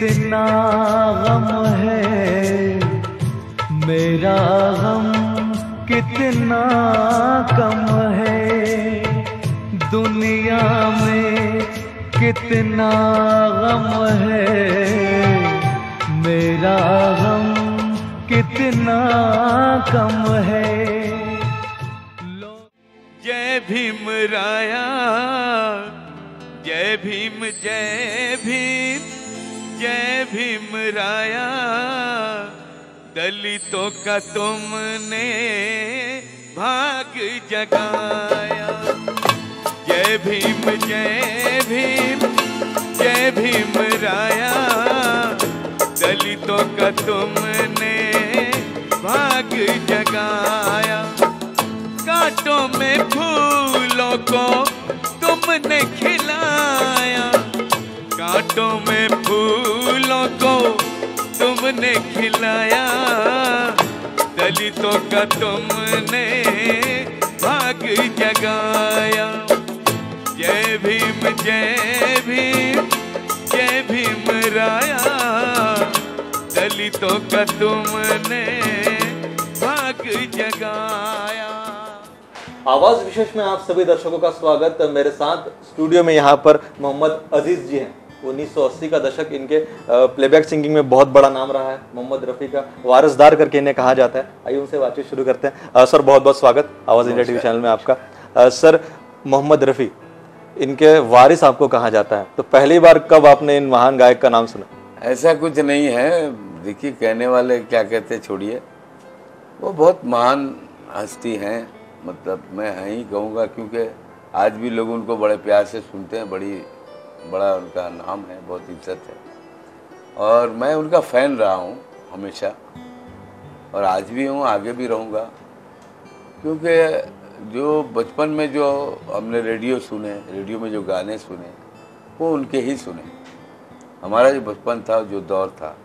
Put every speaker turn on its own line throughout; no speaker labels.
कितना गम है, मेरा गम कितना कम है। दुनिया में कितना गम है, मेरा गम कितना कम है।
जय भीम राया, जय भीम जय भीम, जय भीम राया। दलितों का तुमने भाग जगाया। जय भीम जय भीम, जय भीम राया। दलितों का तुमने भाग जगाया। कांटों में फूलों को तुमने खिलाया। कांटों में फूलों को तुमने खिलाया। दलितों का तुमने भाग जगाया। जय भीम जय भीम, जय भीम राया। दलितों का तुमने भाग जगाया।
आवाज विशेष में आप सभी दर्शकों का स्वागत। मेरे साथ स्टूडियो में यहाँ पर मोहम्मद अजीज जी हैं। 1980 का दशक इनके प्लेबैक सिंगिंग में बहुत बड़ा नाम रहा है। मोहम्मद रफ़ी का वारिसदार करके इन्हें कहा जाता है। आइए उनसे बातचीत शुरू करते हैं। सर बहुत बहुत स्वागत आवाज़ इंडिया टीवी चैनल में आपका। सर मोहम्मद रफ़ी, इनके वारिस आपको कहा जाता है, तो पहली बार कब आपने इन महान गायक का नाम सुना?
ऐसा कुछ नहीं है, देखिए कहने वाले क्या कहते छोड़िए। वो बहुत महान हस्ती हैं, मतलब मैं ही कहूँगा, क्योंकि आज भी लोग उनको बड़े प्यार से सुनते हैं। बड़ा उनका नाम है, बहुत इज्जत है, और मैं उनका फ़ैन रहा हूँ हमेशा, और आज भी हूँ, आगे भी रहूँगा। क्योंकि जो बचपन में जो हमने रेडियो में जो गाने सुने, वो उनके ही सुने। हमारा जो बचपन था, जो दौर था,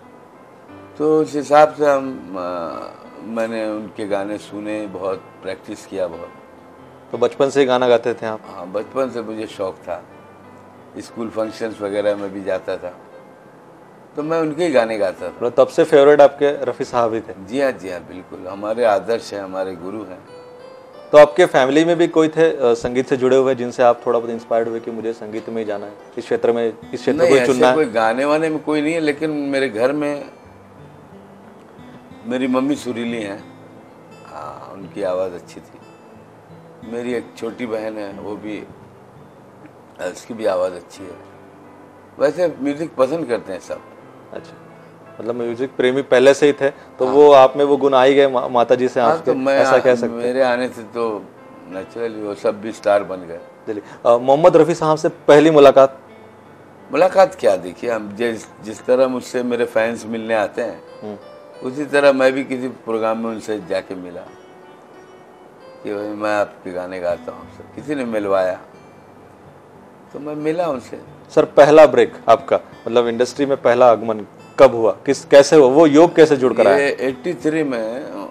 तो उस हिसाब से मैंने उनके गाने सुने, बहुत प्रैक्टिस किया बहुत।
तो बचपन से गाना गाते थे आप?
हाँ, बचपन से मुझे शौक़ था। स्कूल फंक्शंस वगैरह में भी जाता था, तो मैं उनके ही गाने गाता था।
तब से फेवरेट आपके रफ़ी साहब ही थे? जी
हाँ, बिल्कुल हमारे आदर्श हैं, हमारे गुरु हैं।
तो आपके फैमिली में भी कोई थे संगीत से जुड़े हुए, जिनसे आप थोड़ा बहुत इंस्पायर्ड हुए कि मुझे संगीत में ही जाना है, इस क्षेत्र को चुनना है?
कोई गाने वाने में कोई नहीं है, लेकिन मेरे घर में मेरी मम्मी सुरीली हैं। हाँ, उनकी आवाज़ अच्छी थी। मेरी एक छोटी बहन है, वो भी, उसकी भी आवाज़ अच्छी है। वैसे म्यूज़िक पसंद करते हैं सब।
अच्छा, मतलब म्यूजिक प्रेमी पहले से ही थे, तो हाँ। वो आप में वो गुण आ ही गए माता जी से आपके?
हाँ, तो मैं
ऐसा कह सकते हैं।
मेरे आने से तो नेचुरली वो सब भी स्टार बन गए।
चलिए, मोहम्मद रफ़ी साहब से पहली मुलाकात
क्या, देखिए हम जिस तरह मुझसे मेरे फैंस मिलने आते हैं, उसी तरह मैं भी किसी प्रोग्राम में उनसे जाके मिला कि भाई मैं आपके गाने गाता हूँ। किसी ने मिलवाया तो मैं मिला उनसे।
सर पहला ब्रेक आपका, मतलब इंडस्ट्री में पहला आगमन कब हुआ, कैसे हुआ, वो योग कैसे जुड़कर आया?
83 में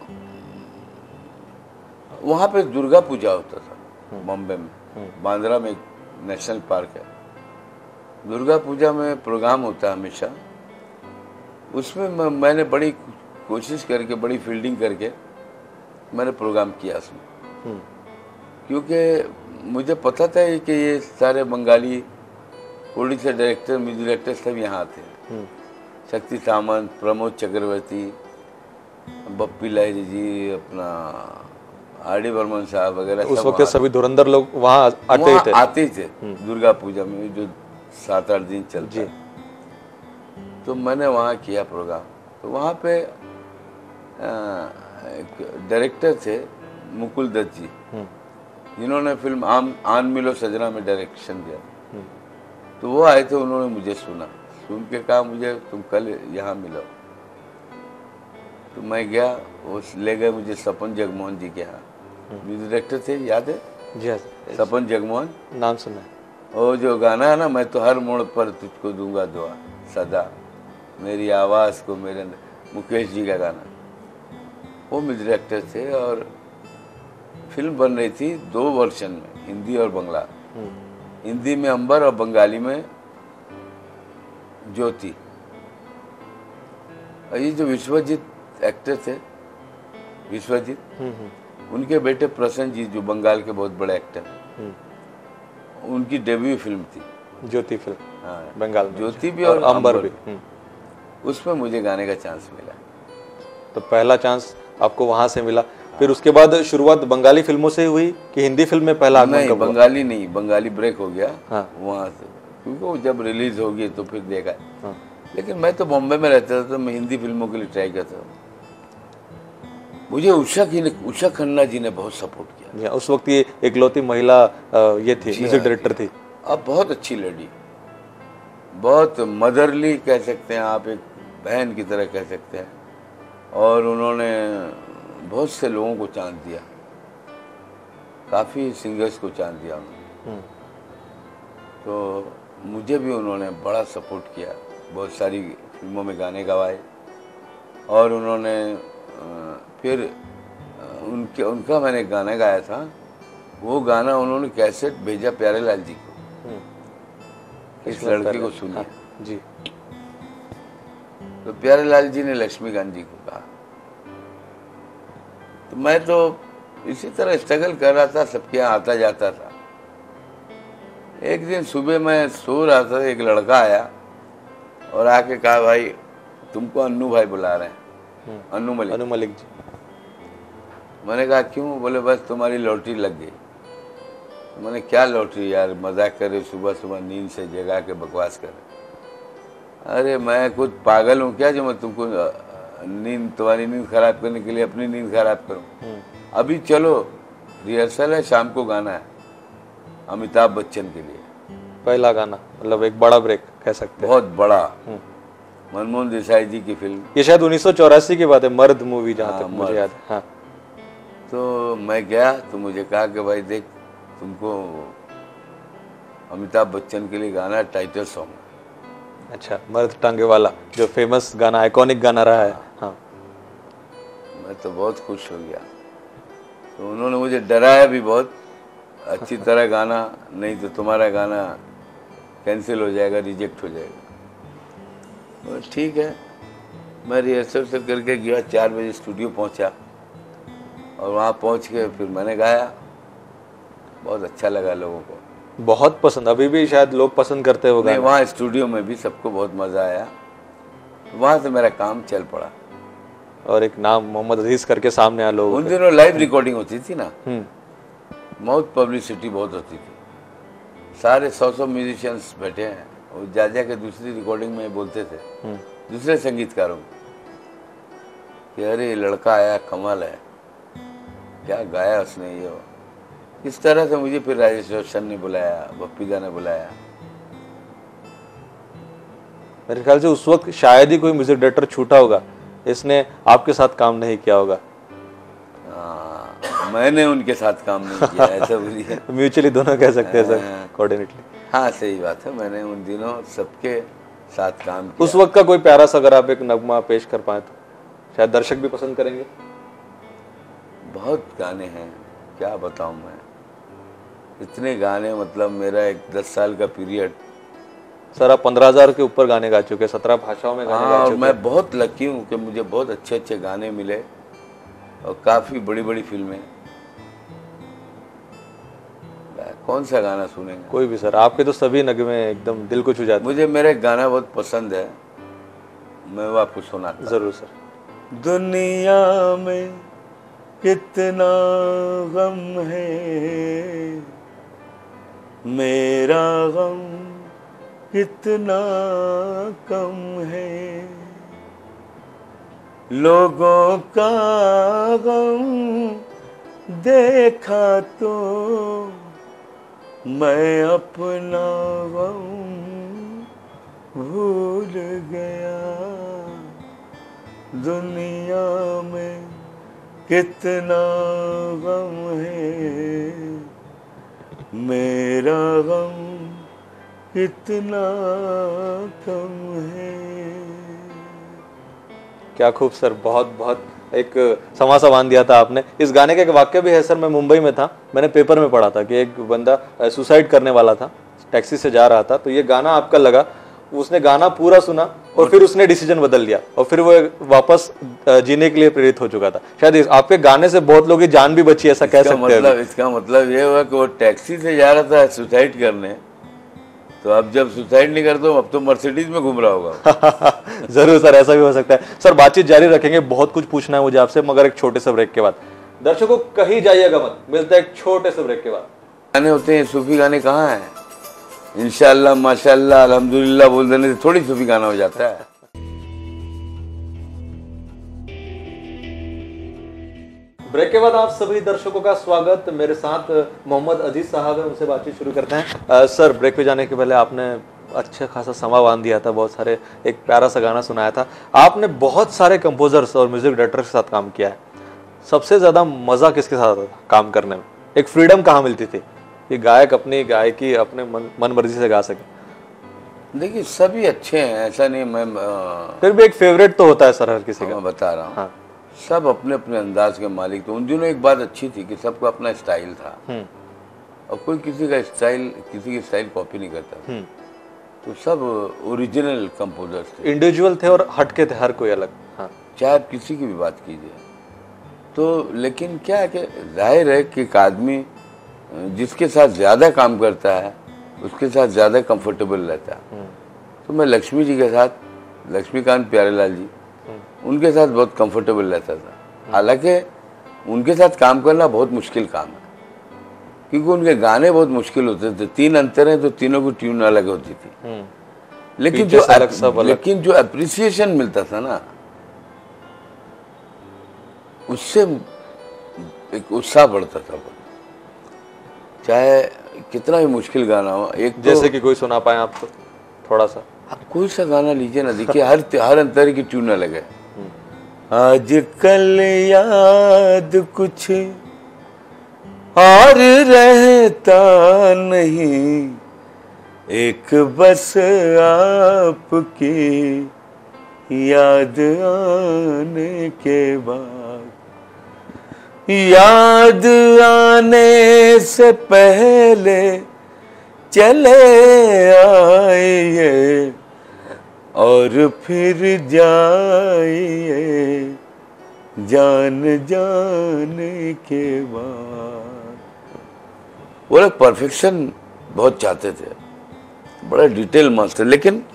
वहाँ पे दुर्गा पूजा होता था बॉम्बे में, बांद्रा में एक नेशनल पार्क है। दुर्गा पूजा में प्रोग्राम होता है हमेशा। उसमें मैंने बड़ी कोशिश करके, बड़ी फील्डिंग करके मैंने प्रोग्राम किया उसमें, क्योंकि मुझे पता था कि ये सारे Bengali Odisha director, music director सब यहाँ आते हैं। शक्ति सामंत, प्रमोद चक्रवर्ती, बप्पी लाहिरी जी, अपना आर.डी. बर्मन साहब वगैरह।
उस वक्त सभी धुरंधर लोग वहाँ आते ही थे
दुर्गा पूजा में, जो 7-8 दिन चलता है। तो मैंने वहाँ किया प्रोग्राम। तो वहाँ पे एक डायरेक्टर थे मुकुल दत्त जी, जिन्होंने फिल्म आन मिलो सजना में डायरेक्शन दिया। तो वो आए थे, उन्होंने मुझे सुन के कहा मुझे तुम कल यहाँ मिलो। तो मैं गया, वो ले गए मुझे सपन जगमोहन जी के यहाँ। म्यूजिक डायरेक्टर थे, याद है?
जी,
सपन जगमोहन,
नाम सुना है।
वो जो गाना है ना, मैं तो हर मोड़ पर तुझको दूंगा दुआ सदा, मेरी आवाज़ को मेरे अंदर, मुकेश जी का गाना, वो म्यूजिक डायरेक्टर थे। और फिल्म बन रही थी 2 वर्जन में, हिंदी और बंगला। हिंदी में अंबर और बंगाली में ज्योति। और ये जो विश्वजीत एक्टर थे, विश्वजीत, उनके बेटे प्रसन्नजीत जो बंगाल के बहुत बड़े एक्टर, उनकी डेब्यू फिल्म थी
ज्योति फिल्म।
हाँ,
बंगाल में
ज्योति भी और
अंबर भी।
उसमें मुझे गाने का चांस मिला।
तो पहला चांस आपको वहां से मिला, फिर उसके बाद शुरुआत बंगाली फिल्मों से हुई कि हिंदी फिल्म में पहला आगमन
नहीं,
कब हुआ?
बंगाली नहीं, बंगाली ब्रेक हो गया
हाँ।
वहाँ से, क्योंकि वो जब रिलीज होगी तो फिर देखा।
हाँ।
लेकिन मैं तो बॉम्बे में रहता था, तो मैं हिंदी फिल्मों के लिए ट्राई करता था। मुझे उषा खन्ना जी ने बहुत सपोर्ट किया।
उस वक्त ये इकलौती महिला ये थी, म्यूजिक डायरेक्टर थी।
अब बहुत अच्छी लेडी, बहुत मदरली कह सकते हैं आप, एक बहन की तरह कह सकते हैं। और उन्होंने बहुत से लोगों को चांस दिया, काफ़ी सिंगर्स को चांस दिया उन्होंने। तो मुझे भी उन्होंने बड़ा सपोर्ट किया, बहुत सारी फिल्मों में गाने गवाए। और उन्होंने फिर उनका मैंने गाना गाया था, वो गाना उन्होंने कैसेट भेजा प्यारेलाल जी को, इस लड़के को सुनिए।
हाँ, जी।
तो प्यारेलाल जी ने लक्ष्मीकांत जी को कहा। तो मैं तो इसी तरह स्ट्रगल कर रहा था, सबके यहाँ आता जाता था। एक दिन सुबह मैं सो रहा था, एक लड़का आया और आके कहा, भाई तुमको अन्नू भाई बुला रहे हैं, अन्नू मलिक
जी।
मैंने कहा क्यों? बोले बस तुम्हारी लॉटरी लग गई। मैंने क्या लॉटरी यार, मजाक कर रहे, सुबह सुबह नींद से जगा के बकवास कर रहे। अरे मैं कुछ पागल हूँ क्या जो मैं तुमको तुम्हारी नींद खराब करने के लिए अपनी नींद खराब करूँ? अभी चलो रिहर्सल है, शाम को गाना है अमिताभ बच्चन के लिए,
पहला गाना, मतलब एक बड़ा ब्रेक कह सकते हैं।
बहुत बड़ा, मनमोहन देसाई जी की फिल्म।
ये शायद 1984 की बात है, मर्द मूवी, जहाँ तक मुझे याद है। हाँ।
तो मैं गया तो मुझे कहा कि भाई देख, तुमको अमिताभ बच्चन के लिए गाना है, टाइटल सॉन्ग।
अच्छा, मर्द टांगे वाला जो फेमस गाना, आइकॉनिक गाना रहा है। हाँ।
मैं तो बहुत खुश हो गया। तो उन्होंने मुझे डराया भी बहुत, अच्छी तरह गाना, नहीं तो तुम्हारा गाना कैंसिल हो जाएगा, रिजेक्ट हो जाएगा। तो ठीक है, मैं रिहर्सल से करके गया, 4 बजे स्टूडियो पहुंचा और वहाँ पहुँच के फिर मैंने गाया। बहुत अच्छा लगा लोगों को,
बहुत पसंद, अभी भी शायद लोग पसंद करते हैं वो गाना।
वहाँ स्टूडियो में भी सबको बहुत मज़ा आया। वहाँ से मेरा काम चल पड़ा
और एक नाम मोहम्मद अजीज करके सामने आया लोगों
उन दिनों लाइव रिकॉर्डिंग होती थी ना,
के।
बहुत पब्लिसिटी बहुत होती थी। सारे 100 म्यूजिशियंस बैठे हैं, और जा के दूसरी रिकॉर्डिंग में बोलते थे दूसरे संगीतकारों कि अरे ये लड़का आया, कमाल है, क्या गाया उसने ये। इस तरह से मुझे फिर राजेश रोशन ने बुलाया, बप्पीदा ने बुलाया।
मेरे ख्याल से उस वक्त शायद ही कोई म्यूजिक डायरेक्टर छूटा होगा इसने आपके साथ काम नहीं किया होगा।
मैंने उनके साथ काम नहीं किया, ऐसा बोलिए।
म्यूचुअली दोनों कह सकते हैं सर, कोऑर्डिनेटली।
हाँ सही बात है, मैंने उन दिनों सबके साथ काम किया।
उस वक्त का कोई प्यारा सा अगर आप एक नगमा पेश कर पाए तो शायद दर्शक भी पसंद करेंगे।
बहुत गाने हैं, क्या बताऊं मैं, इतने गाने, मतलब मेरा एक 10 साल का पीरियड।
सर आप 15,000 के ऊपर गाने गा चुके, 17 भाषाओं में गाने गा चुके।
मैं बहुत लकी हूँ कि मुझे बहुत अच्छे अच्छे गाने मिले और काफ़ी बड़ी बड़ी फिल्में। कौन सा गाना सुनेंगे?
कोई भी सर, आपके तो सभी नगमे एकदम दिल को छू जाते।
मुझे मेरा एक गाना बहुत पसंद है, मैं वो आपको सुनाता।
जरूर सर।
दुनिया में कितना गम है, मेरा गम कितना कम है, लोगों का गम देखा तो मैं अपना गम भूल गया। दुनिया में कितना गम है, मेरा गम कितना कम है।
क्या खूब सर, बहुत बहुत एक समा सा बांध दिया था आपने। इस गाने का एक वाक्य भी है सर, मैं मुंबई में था, मैंने पेपर में पढ़ा था कि एक बंदा सुसाइड करने वाला था, टैक्सी से जा रहा था, तो ये गाना आपका लगा, उसने गाना पूरा सुना और फिर उसने डिसीजन बदल लिया और फिर वो वापस जीने के लिए प्रेरित हो चुका था। शायद आपके गाने से बहुत लोगों की जान भी बची, ऐसा कह सकते हैं।
इसका मतलब ये हुआ कि वो टैक्सी से जा रहा था सुसाइड करने, तो अब जब सुसाइड नहीं करता अब तो मर्सिडीज में घूम रहा होगा।
जरूर सर, ऐसा भी हो सकता है। सर बातचीत जारी रखेंगे, बहुत कुछ पूछना है मुझे आपसे, मगर एक छोटे से ब्रेक के बाद। दर्शकों कहीं जाइएगा मत, मिलता है एक छोटे से ब्रेक के बाद।
गाने होते हैं, सूफी गाने कहाँ हैं? इंशाअल्लाह माशाअल्लाह अल्हम्दुलिल्लाह बोल देने से थोड़ी सूफी गाना हो जाता है।
ब्रेक के बाद आप सभी दर्शकों का स्वागत। मेरे साथ मोहम्मद अजीज साहब हैं, उनसे बातचीत शुरू करते हैं। सर ब्रेक पे जाने के पहले आपने अच्छा खासा समा बांध दिया था, बहुत सारे एक प्यारा सा गाना सुनाया था। आपने बहुत सारे कंपोजर्स और म्यूजिक डायरेक्टर्स के साथ काम किया है, सबसे ज्यादा मजा किसके साथ आता था काम करने में? एक फ्रीडम कहाँ मिलती थी कि गायक अपनी गायकी अपने मन मर्जी से गा सके?
देखिए सभी अच्छे हैं, ऐसा नहीं। मैं
फिर भी एक फेवरेट तो होता है सर हर किसी का।
मैं बता रहा हूँ,
हाँ।
सब अपने अपने अंदाज के मालिक थे। उन दिनों एक बात अच्छी थी कि सबका अपना स्टाइल था और कोई किसी की स्टाइल कॉपी नहीं करता, तो सब ओरिजिनल कंपोजर्स थे,
इंडिविजुअल थे और हटके थे हर कोई अलग। हाँ।
चाहे आप किसी की भी बात कीजिए। तो लेकिन क्या है कि जाहिर है कि एक आदमी जिसके साथ ज़्यादा काम करता है उसके साथ ज़्यादा कंफर्टेबल रहता है। तो मैं लक्ष्मी जी के साथ, लक्ष्मीकांत प्यारेलाल जी, उनके साथ बहुत कंफर्टेबल रहता था। हालांकि उनके साथ काम करना बहुत मुश्किल काम है, क्योंकि उनके गाने बहुत मुश्किल होते थे। 3 अंतर हैं तो तीनों की ट्यून अलग होती थी, लेकिन जो अप्रिसिएशन मिलता था ना, उससे एक उत्साह बढ़ता था। चाहे कितना भी मुश्किल गाना हो। एक
जैसे कि कोई सुना पाए आप तो थोड़ा सा?
आप कोई सा गाना लीजिए ना, देखिए हर अंतर की ट्यून अलग है। आजकल याद कुछ और रहता नहीं, एक बस आपकी याद आने के बाद, याद आने से पहले चले आइए और फिर जाइए जान जाने के बाद। वो लोग परफेक्शन बहुत चाहते थे, बड़ा डिटेल मास्टर। लेकिन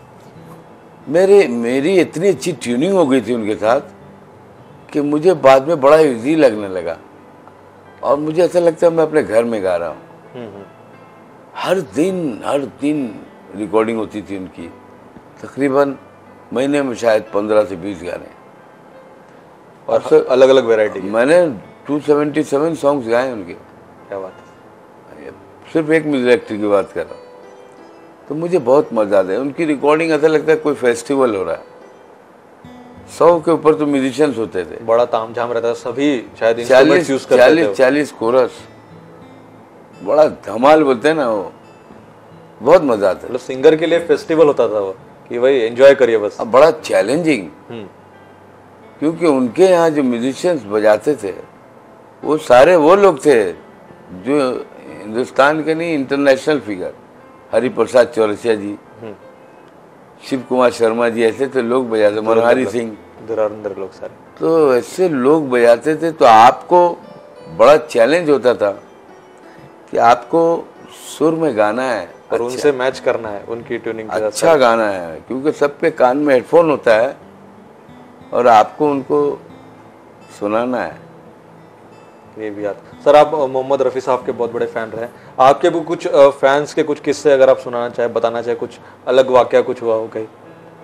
मेरी इतनी अच्छी ट्यूनिंग हो गई थी उनके साथ कि मुझे बाद में बड़ा इजी लगने लगा और मुझे ऐसा लगता है मैं अपने घर में गा रहा हूँ। हर दिन रिकॉर्डिंग होती थी उनकी, तकरीबन महीने में शायद 15 से 20 गाने,
और अलग अलग वैरायटी।
मैंने 277 सॉन्ग्स गाए उनके।
क्या बात है।
सिर्फ एक म्यूजिक डायरेक्टर की बात कर रहा हूँ। तो मुझे बहुत मजा आता है उनकी रिकॉर्डिंग। ऐसा लगता है कोई फेस्टिवल हो रहा है। 100 के ऊपर तो म्यूजिशियंस होते थे,
बड़ा तामझाम रहता था, सभी शायद इंस्ट्रूमेंट्स यूज करते थे।
40 कोरस, बड़ा धमाल बोलते हैं ना, वो बहुत मजा आता है।
मतलब सिंगर के लिए फेस्टिवल होता था वो, कि भाई एंजॉय करिए बस।
अब बड़ा चैलेंजिंग, क्योंकि उनके यहाँ जो म्यूजिशियंस बजाते थे वो सारे वो लोग थे जो हिंदुस्तान के नहीं, इंटरनेशनल फिगर। हरिप्रसाद चौरसिया जी, शिव कुमार शर्मा जी, ऐसे तो लोग बजाते, मनोहरी सिंह,
धुरंधर लोग सारे।
तो ऐसे लोग बजाते थे। तो आपको बड़ा चैलेंज होता था कि आपको सुर में गाना है
और उनसे मैच करना है, उनकी ट्यूनिंग के साथ
अच्छा गाना है, क्योंकि सबके कान में हेडफोन होता है और आपको उनको सुनाना है।
ये भी याद। सर आप मोहम्मद रफ़ी साहब के बहुत बड़े फैन रहे, आपके भी कुछ फैंस के कुछ किस्से अगर आप सुनाना चाहे, बताना चाहे, कुछ अलग वाकया कुछ हुआ हो कहीं?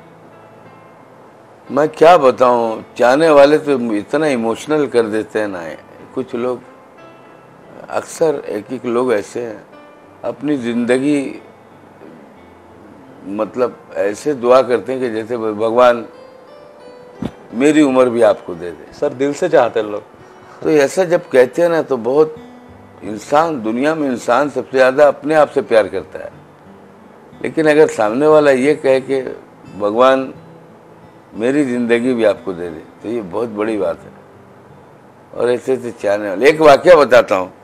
मैं क्या बताऊं, चाहने वाले तो इतना इमोशनल कर देते हैं ना कुछ लोग। अक्सर एक लोग ऐसे हैं, अपनी ज़िंदगी मतलब ऐसे दुआ करते हैं कि जैसे भगवान मेरी उम्र भी आपको दे दे।
सर दिल से चाहते हैं लोग।
तो ऐसा जब कहते हैं ना, तो बहुत इंसान, दुनिया में इंसान सबसे ज़्यादा अपने आप से प्यार करता है। लेकिन अगर सामने वाला ये कहे कि भगवान मेरी ज़िंदगी भी आपको दे दे, तो ये बहुत बड़ी बात है। और ऐसे ऐसे चाहने वाले। एक वाकया बताता हूँ।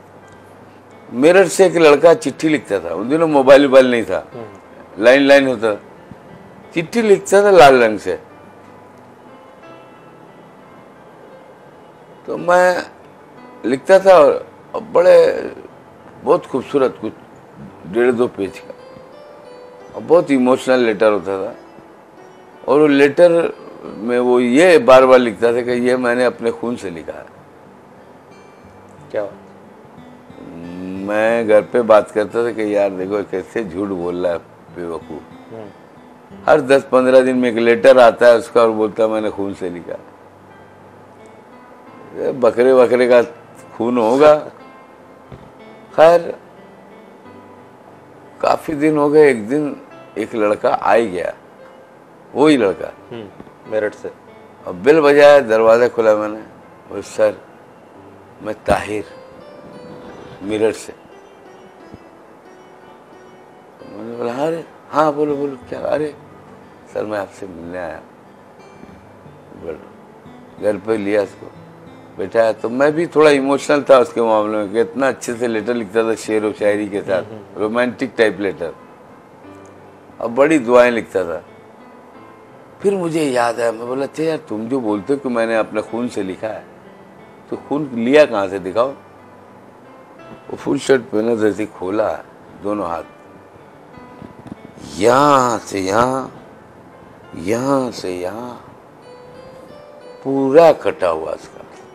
मेरठ से एक लड़का चिट्ठी लिखता था, उन दिनों मोबाइल नहीं था, लाइन होता। चिट्ठी लिखता था लाल रंग से। तो मैं लिखता था और बड़े बहुत खूबसूरत, कुछ 1.5-2 पेज का, और बहुत इमोशनल लेटर होता था। और वो लेटर में वो ये बार बार लिखता था कि ये मैंने अपने खून से लिखा है।
क्या
मैं घर पे बात करता था कि यार देखो कैसे झूठ बोल रहा है बेवकूफ। हर 10-15 दिन में एक लेटर आता है उसका और बोलता है मैंने खून से लिखा। बकरे बकरे का खून होगा। खैर काफी दिन हो गए, एक दिन एक लड़का आ ही गया, वही लड़का
मेरठ से।
अब बेल बजाया, दरवाजा खुला मैंने, बोले सर मैं ताहिर मेरठ से। मैंने बोला अरे हाँ बोलो बोलो क्या। अरे सर मैं आपसे मिलने आया। घर पे लिया उसको, बैठाया। तो मैं भी थोड़ा इमोशनल था उसके मामले में कि इतना अच्छे से लेटर लिखता था, शेर और शायरी के साथ, रोमांटिक टाइप लेटर, अब बड़ी दुआएं लिखता था। फिर मुझे याद आया, मैं बोला अच्छा यार तुम जो बोलते हो कि मैंने अपने खून से लिखा है, तो खून लिया कहाँ से दिखाओ। वो फुल शर्ट पहना जैसे खोला, दोनों हाथ, यहाँ से यहाँ, यहाँ से यहाँ, पूरा कटा हुआ उसका,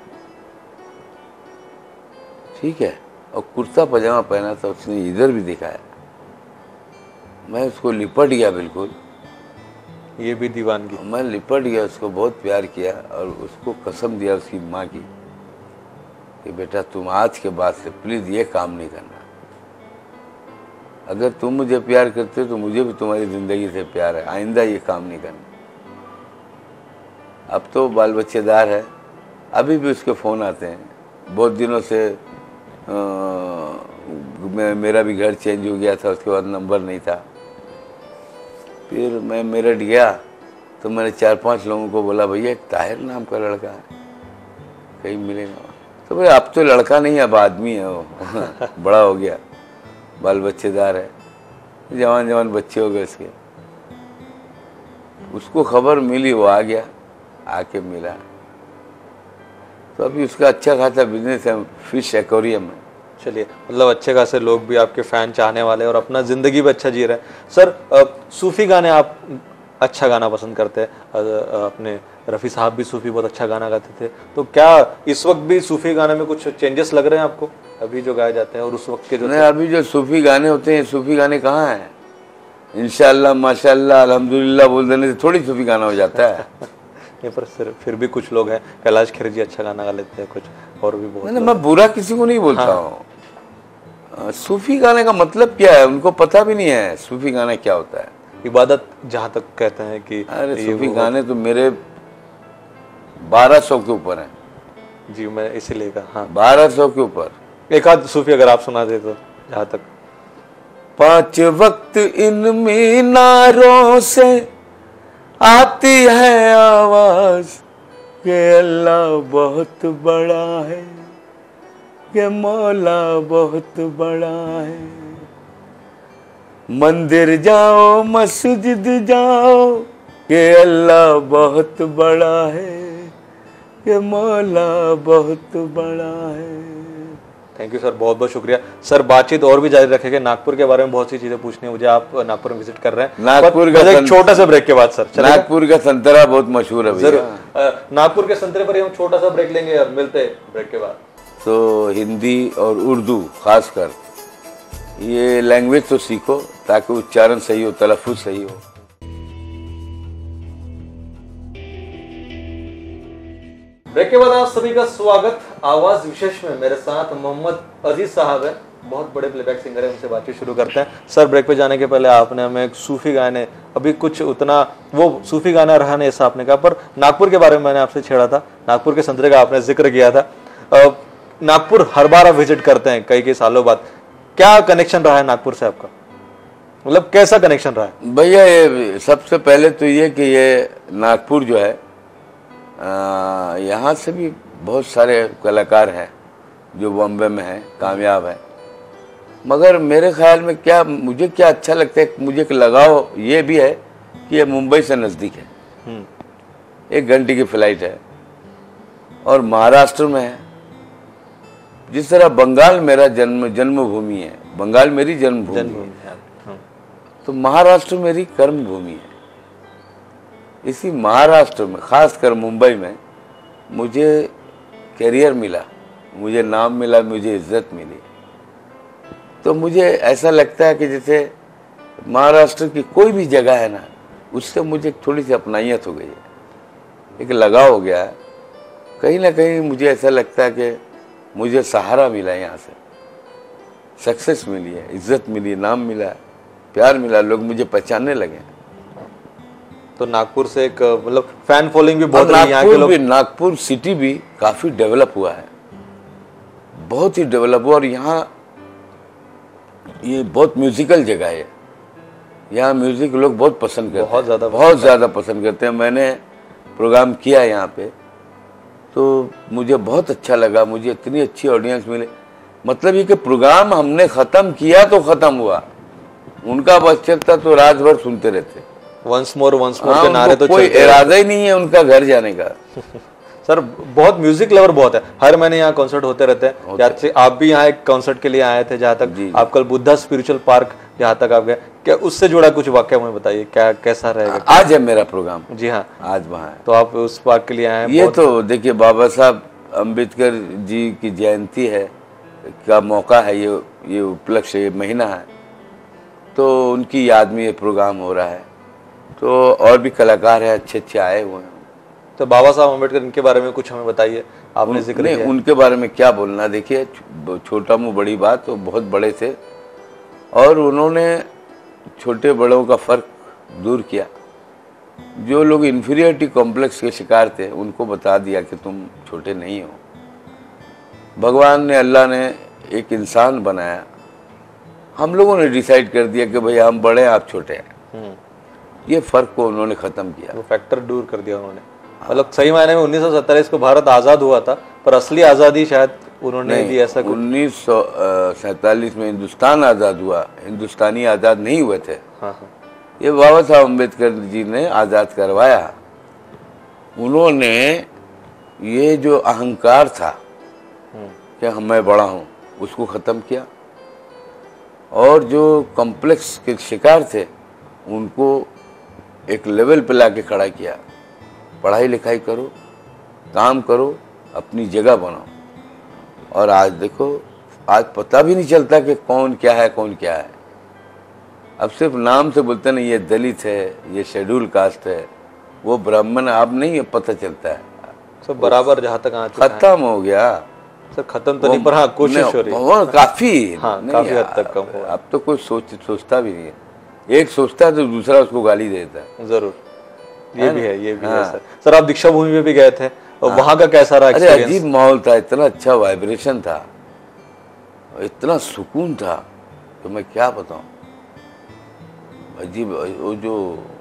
ठीक है। और कुर्ता पजामा पहना था उसने, इधर भी दिखाया। मैं उसको लिपट गया बिल्कुल।
ये भी दीवानगी।
मैं लिपट गया, उसको बहुत प्यार किया और उसको कसम दिया उसकी माँ की कि बेटा तुम आज के बाद से प्लीज ये काम नहीं करना। अगर तुम मुझे प्यार करते हो तो मुझे भी तुम्हारी जिंदगी से प्यार है, आइंदा ये काम नहीं करना। अब तो बाल बच्चेदार है, अभी भी उसके फ़ोन आते हैं। बहुत दिनों से मेरा भी घर चेंज हो गया था, उसके बाद नंबर नहीं था। फिर मैं मेरठ गया तो मैंने 4-5 लोगों को बोला भैया एक ताहिर नाम का लड़का है, कहीं मिलेगा। तो भाई अब तो लड़का नहीं, अब आदमी है वो बड़ा हो गया, बाल बच्चेदार है, जवान जवान बच्चे हो गए उसके। उसको खबर मिली, वो आ गया, आके मिला। तो अभी उसका अच्छा खासा बिजनेस है फिश एक्वेरियम में।
चलिए, मतलब अच्छे खासे लोग भी आपके फैन, चाहने वाले, और अपना जिंदगी भी अच्छा जी रहे हैं। सर सूफी गाने आप अच्छा गाना पसंद करते हैं, अपने रफ़ी साहब भी सूफी बहुत अच्छा गाना गाते थे, तो क्या इस वक्त भी सूफी गाने में कुछ चेंजेस लग रहे हैं आपको अभी जो गाए जाते हैं और उस वक्त के जो?
नहीं, अभी जो सूफी गाने होते हैं, सूफी गाने कहाँ हैं? इंशाअल्लाह माशाअल्लाह अल्हम्दुलिल्लाह बोल देने से थोड़ी सूफी गाना हो जाता है।
नहीं, पर फिर भी कुछ लोग हैं, कैलाश खेर जी अच्छा गाना गा लेते हैं, कुछ और भी बहुत।
मैं बुरा किसी को नहीं बोलता हूँ। सूफी गाने का मतलब क्या है उनको पता भी नहीं है, सूफी गाना क्या होता है।
इबादत जहाँ तक कहते हैं कि
अरे सूफी गाने तो मेरे 1200 के ऊपर है
जी, मैं इसीलिए कहा। हाँ,
1200 के ऊपर।
एक आध सूफी अगर आप सुना दे तो, जहाँ तक।
5 वक्त इन मीनारों से आती है आवाज कि अल्लाह बहुत बड़ा है, कि मौला बहुत बड़ा है। मंदिर जाओ मस्जिद जाओ कि अल्लाह बहुत बड़ा है, कि मौला बहुत बड़ा है।
थैंक यू सर, बहुत बहुत शुक्रिया सर। बातचीत और भी जारी रखेंगे, नागपुर के बारे में बहुत सी चीजें पूछनी है मुझे, आप नागपुर में विजिट कर रहे हैं।
नागपुर का
एक छोटा सा ब्रेक के बाद सर,
नागपुर का संतरा बहुत मशहूर है।
जरूर, नागपुर के संतरे पर हम छोटा सा ब्रेक लेंगे और मिलते हैं ब्रेक के बाद।
तो हिंदी और उर्दू खासकर ये लैंग्वेज तो सीखो ताकि उच्चारण सही हो, तलफ़ुज़ सही हो।
ब्रेक के बाद आप सभी का स्वागत। आवाज विशेष में मेरे साथ मोहम्मद अजीज साहब हैं, बहुत बड़े प्लेबैक सिंगर हैं, उनसे बातचीत शुरू करते हैं। सर, ब्रेक पे जाने के पहले आपने हमें सूफी गाने, अभी कुछ उतना वो सूफी गाना रहा नहीं ऐसा आपने कहा, पर नागपुर के बारे में मैंने आपसे छेड़ा था, नागपुर के संतरे का आपने जिक्र किया था। नागपुर हर बार आप विजिट करते हैं कई सालों बाद, क्या कनेक्शन रहा है नागपुर से आपका, मतलब कैसा कनेक्शन रहा है?
भैया ये सबसे पहले तो ये कि ये नागपुर जो है, यहाँ से भी बहुत सारे कलाकार हैं जो बॉम्बे में हैं, कामयाब हैं। मगर मेरे ख्याल में क्या, मुझे क्या अच्छा लगता है, मुझे एक लगाव ये भी है कि ये मुंबई से नज़दीक है, 1 घंटे की फ्लाइट है, और महाराष्ट्र में है। जिस तरह बंगाल मेरा जन्मभूमि है, बंगाल मेरी जन्मभूमि है, तो महाराष्ट्र मेरी कर्मभूमि है। इसी महाराष्ट्र में, खासकर मुंबई में, मुझे करियर मिला, मुझे नाम मिला, मुझे इज्जत मिली। तो मुझे ऐसा लगता है कि जैसे महाराष्ट्र की कोई भी जगह है ना, उससे मुझे थोड़ी सी अपनाइयत हो गई है, एक लगाव हो गया है। कहीं ना कहीं मुझे ऐसा लगता है कि मुझे सहारा मिला, यहाँ से सक्सेस मिली है, इज्जत मिली, नाम मिला, प्यार मिला, लोग मुझे पहचानने लगे।
तो नागपुर से एक मतलब फैन फॉलोइंग भी बहुत है यहाँ के लोग।
नागपुर सिटी भी काफी डेवलप हुआ है, बहुत ही डेवलप हुआ, और यहाँ ये बहुत म्यूजिकल जगह है। यहाँ म्यूजिक लोग बहुत पसंद करते हैं, बहुत ज़्यादा पसंद करते हैं। मैंने प्रोग्राम किया यहाँ पे, तो मुझे बहुत अच्छा लगा, मुझे इतनी अच्छी ऑडियंस मिली। मतलब ये कि प्रोग्राम हमने ख़त्म किया तो ख़त्म हुआ, उनका बस चलता तो रात भर सुनते रहते।
वंस मोर के नारे तो
कोई इरादा ही नहीं है उनका घर जाने का।
सर बहुत म्यूजिक लवर बहुत है, हर महीने यहाँ कॉन्सर्ट होते रहते हैं। आप भी यहाँ एक कॉन्सर्ट के लिए आए थे, जहाँ तक आप कल बुद्धा स्पिरिचुअल पार्क जहाँ तक आप गए, क्या उससे जुड़ा कुछ वाक्य मुझे बताइए, क्या कैसा रहेगा?
आज है मेरा प्रोग्राम।
जी हाँ,
आज वहाँ है।
तो आप उस पार्क के लिए आए हैं?
ये तो देखिए, बाबा साहब अम्बेडकर जी की जयंती है का मौका है, ये उपलक्ष्य, ये महीना है, तो उनकी याद में ये प्रोग्राम हो रहा है। तो और भी कलाकार हैं, अच्छे अच्छे आए हुए हैं।
तो बाबा साहब अम्बेडकर, इनके बारे में कुछ हमें बताइए, आपने जिक्र किया।
उनके बारे में क्या बोलना, देखिए छोटा मुँह बड़ी बात, तो बहुत बड़े थे, और उन्होंने छोटे बड़ों का फर्क दूर किया। जो लोग इन्फीरियरिटी कॉम्प्लेक्स के शिकार थे, उनको बता दिया कि तुम छोटे नहीं हो। भगवान ने, अल्लाह ने एक इंसान बनाया, हम लोगों ने डिसाइड कर दिया कि भाई हम बड़े हैं, आप छोटे हैं। ये फर्क को उन्होंने खत्म किया,
वो फैक्टर दूर कर दिया उन्होंने। मतलब सही मायने में 1947 को भारत आजाद हुआ था, पर असली आजादी शायद उन्होंने दी, ऐसा कुछ।
1947 में हिंदुस्तान आजाद हुआ, हिंदुस्तानी आजाद नहीं हुए थे।
हाँ।
ये बाबा साहब अम्बेडकर जी ने आजाद करवाया। उन्होंने ये जो अहंकार था कि मैं बड़ा हूँ, उसको खत्म किया, और जो कॉम्प्लेक्स के शिकार थे उनको एक लेवल पे लाके खड़ा किया। पढ़ाई लिखाई करो, काम करो, अपनी जगह बनाओ। और आज देखो, आज पता भी नहीं चलता कि कौन क्या है, कौन क्या है। अब सिर्फ नाम से बोलते ना, ये दलित है, ये शेड्यूल कास्ट है, वो ब्राह्मण, अब नहीं पता चलता है।
सब बराबर जहाँ तक आ चुका है।
खत्म हो गया
सर, खत्म तो नहीं, पर हाँ कोशिश हो रही है
काफी।
हाँ, काफी हद तक कम हुआ।
अब तो कोई सोचता भी नहीं है। एक सोचता है तो दूसरा उसको गाली देता है।
जरूर, ये भी है, ये भी है सर। सर आप दीक्षा भूमि में भी गए थे, और वहाँ का कैसा रहा एक्सपीरियंस?
अजीब माहौल था, इतना अच्छा वाइब्रेशन था, इतना सुकून था, तो मैं क्या बताऊं। अजीब, वो जो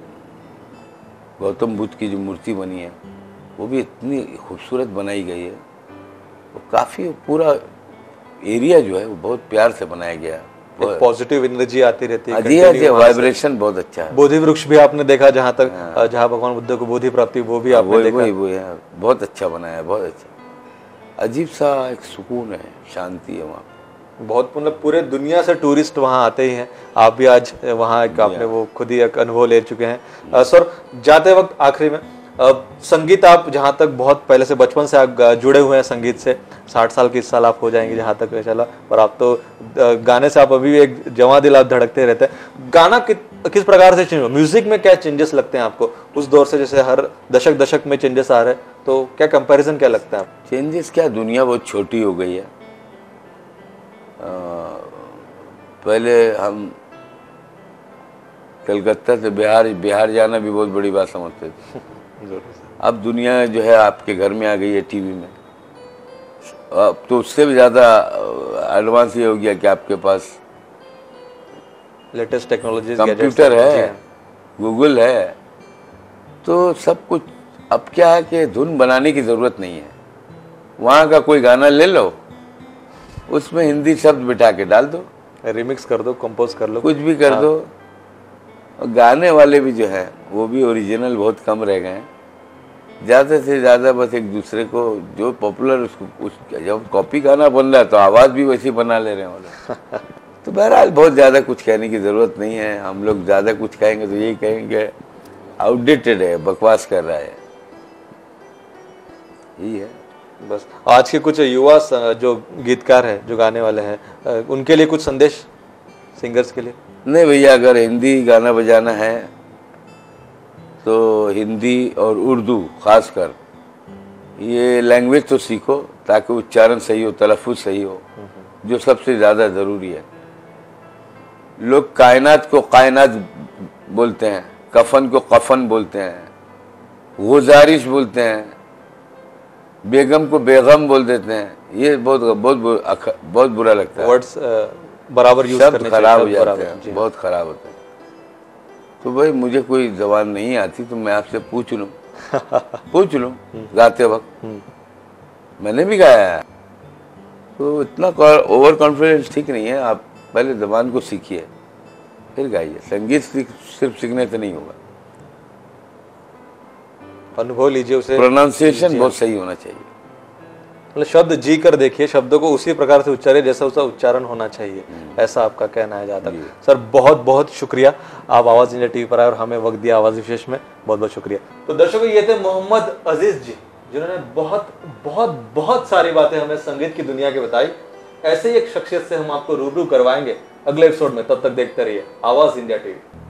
गौतम बुद्ध की जो मूर्ति बनी है, वो भी इतनी खूबसूरत बनाई गई है। वो काफी, पूरा एरिया जो है वो बहुत प्यार से बनाया गया है,
पॉजिटिव एनर्जी आती रहती है।
जी, वाइब्रेशन बहुत अच्छा है।
बोधि वृक्ष भी आपने देखा, जहाँ तक जहाँ भगवान बुद्ध को बोधि प्राप्ति, वो भी आपने देखा।
वो है, बहुत अच्छा बनाया है, बहुत अच्छा। अजीब सा एक सुकून है, शांति है वहाँ।
बहुत, मतलब पूरे दुनिया से टूरिस्ट वहाँ आते ही हैं। आप भी आज वहाँ एक आपने वो खुद ही एक अनुभव ले चुके हैं। सर जाते वक्त आखिरी में, संगीत आप जहाँ तक बहुत पहले से, बचपन से आप जुड़े हुए हैं संगीत से, 60 साल के इस साल आप हो जाएंगे जहाँ तक चला, पर आप तो गाने से आप अभी भी एक जवां दिल आप धड़कते रहते हैं। गाना किस प्रकार से चेंज हुआ, म्यूजिक में क्या चेंजेस लगते हैं आपको उस दौर से? जैसे हर दशक में चेंजेस आ रहे हैं, तो क्या कंपैरिजन क्या लगता है आपको?
चेंजेस क्या, दुनिया बहुत छोटी हो गई है। पहले हम कलकत्ता से बिहार जाना भी बहुत बड़ी बात समझते थे। अब दुनिया जो है आपके घर में आ गई है, टीवी में। अब तो उससे भी ज़्यादा एडवांस ये हो गया कि आपके पास
लेटेस्ट टेक्नोलॉजी,
कंप्यूटर है, गूगल है, तो सब कुछ। अब क्या है कि धुन बनाने की ज़रूरत नहीं है। वहाँ का कोई गाना ले लो, उसमें हिंदी शब्द बिठा के डाल दो,
रिमिक्स कर दो, कंपोज कर लो,
कुछ भी कर दो, और गाने वाले भी जो है वो भी ओरिजिनल बहुत कम रह गए हैं। ज़्यादा से ज़्यादा बस एक दूसरे को जो पॉपुलर उसको जब कॉपी गाना बन रहा है तो आवाज़ भी वैसी बना ले रहे हैं वो लोग। तो बहरहाल बहुत ज़्यादा कुछ कहने की ज़रूरत नहीं है। हम लोग ज़्यादा कुछ कहेंगे तो यही कहेंगे आउटडेटेड है, बकवास कर रहा है, यही है
बस। आज के कुछ युवा जो गीतकार हैं, जो गाने वाले हैं, उनके लिए कुछ संदेश सिंगर्स के लिए?
नहीं भैया, अगर हिंदी गाना बजाना है तो हिंदी और उर्दू खासकर ये लैंग्वेज तो सीखो ताकि उच्चारण सही हो, तलफ़ुज़ सही हो, जो सबसे ज़्यादा ज़रूरी है। लोग कायनात को कायनात बोलते हैं, कफन को कफन बोलते हैं, गुजारिश बोलते हैं, बेगम को बेगम बोल देते हैं। ये बहुत बुरा लगता है।
वर्ड्स बराबर यूज करने चाहिए,
खराब हो जाते हैं, बहुत खराब होते हैं। तो भाई मुझे कोई जबान नहीं आती तो मैं आपसे पूछ लूँ गाते वक्त। मैंने भी गाया है, तो इतना ओवर कॉन्फिडेंस ठीक नहीं है। आप पहले जबान को सीखिए फिर गाइए। संगीत सिर्फ सीखने से नहीं होगा,
अनुभव लीजिए उसे।
प्रोनाउंसिएशन बहुत सही होना चाहिए।
मतलब शब्द जी कर देखिए, शब्दों को उसी प्रकार से उच्चारे जैसा उसका उच्चारण होना चाहिए, ऐसा आपका कहना है ज़्यादा। सर बहुत बहुत शुक्रिया, आप आवाज़ इंडिया टीवी पर आए और हमें वक्त दिया आवाज़ विशेष में, बहुत बहुत शुक्रिया। तो दर्शकों, ये थे मोहम्मद अजीज जी, जिन्होंने बहुत बहुत बहुत सारी बातें हमें संगीत की दुनिया की बताई। ऐसे ही एक शख्सियत से हम आपको रूबरू करवाएंगे अगले एपिसोड में। तब तक देखते रहिए आवाज़ इंडिया टीवी।